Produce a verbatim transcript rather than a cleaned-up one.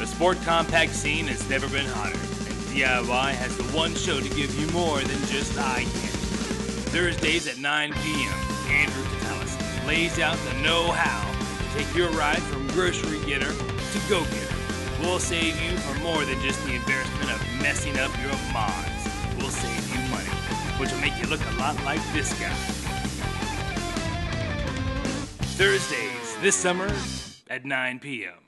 The sport compact scene has never been hotter, and D I Y has the one show to give you more than just eye candy. Thursdays at nine p.m., Andrew Catalyst lays out the know-how to take your ride from grocery getter to go-getter. We'll save you from more than just the embarrassment of messing up your mods. We'll save you money, which will make you look a lot like this guy. Thursdays this summer at nine p.m.